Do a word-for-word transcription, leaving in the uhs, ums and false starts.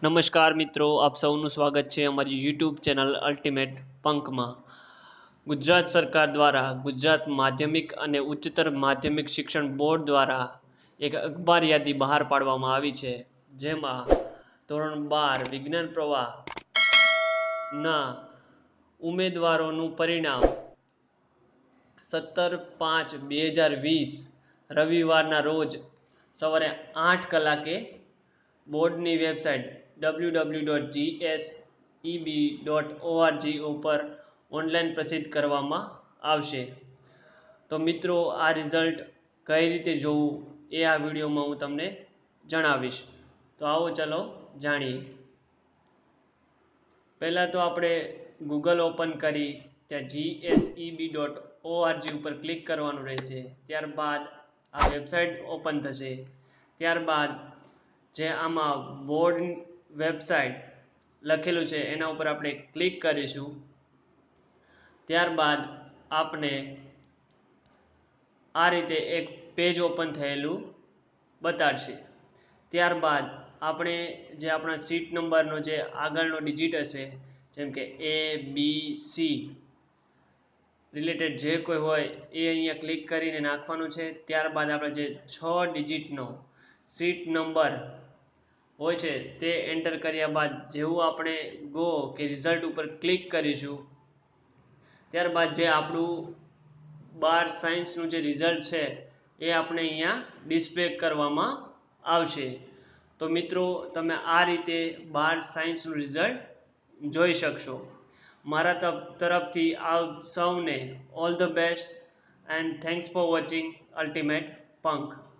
નમસ્કાર મિત્રો, આપ સૌનું સ્વાગત છે અમારી યુટ્યુબ ચેનલ અલ્ટિમેટ પંકમાં। ગુજરાત સરકાર દ્વારા ગુજરાત માધ્યમિક અને ઉચ્ચતર માધ્યમિક શિક્ષણ બોર્ડ દ્વારા એક અખબાર યાદી બહાર પાડવામાં આવી છે, જેમાં ધોરણ બાર વિજ્ઞાન પ્રવાહના ઉમેદવારોનું પરિણામ સત્તર પાંચ બે હજાર વીસ રવિવારના રોજ સવારે આઠ કલાકે બોર્ડની website W W W dot G S E B dot O R G ઉપર ઓનલાઈન પ્રસિદ્ધ કરવામાં આવશે। તો મિત્રો, આ રિઝલ્ટ કઈ રીતે જોવું એ આ વિડીયોમાં હું તમને જણાવીશ। તો આવો ચાલો જાણીએ। પહેલાં તો આપણે ગૂગલ ઓપન કરી ત્યાં G S E B dot O R G ઉપર ક્લિક કરવાનું રહેશે। ત્યારબાદ આ વેબસાઇટ ઓપન થશે। ત્યારબાદ જે આમાં બોર્ડ વેબસાઇટ લખેલું છે એના ઉપર આપણે ક્લિક કરીશું। ત્યારબાદ આપણે આ રીતે એક પેજ ઓપન થયેલું બતાડશે। ત્યારબાદ આપણે જે આપણા સીટ નંબરનો જે આગળનો ડિજિટ હશે, જેમ કે એ બી સી રિલેટેડ જે કોઈ હોય એ અહીંયા ક્લિક કરીને નાખવાનું છે। ત્યારબાદ આપણે જે છ ડિજિટનો સીટ નંબર હોય છે તે એન્ટર કર્યા બાદ જેવું આપણે ગો કે રિઝલ્ટ ઉપર ક્લિક કરીશું, ત્યારબાદ જે આપણું બાર સાયન્સનું જે રિઝલ્ટ છે એ આપણે અહીંયા ડિસ્પ્લે કરવામાં આવશે। તો મિત્રો, તમે આ રીતે બાર સાયન્સનું રિઝલ્ટ જોઈ શકશો। મારા તરફથી આપ સૌને all the best and thanks for watching ultimate punk.